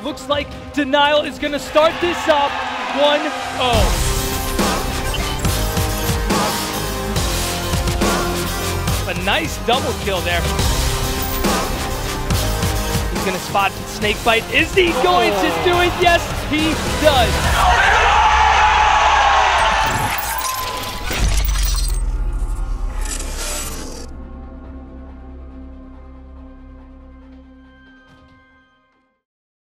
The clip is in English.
Looks like Denial is going to start this up 1-0. A nice double kill there. He's going to spot Snakebite. Is he going to do it? Yes, he does.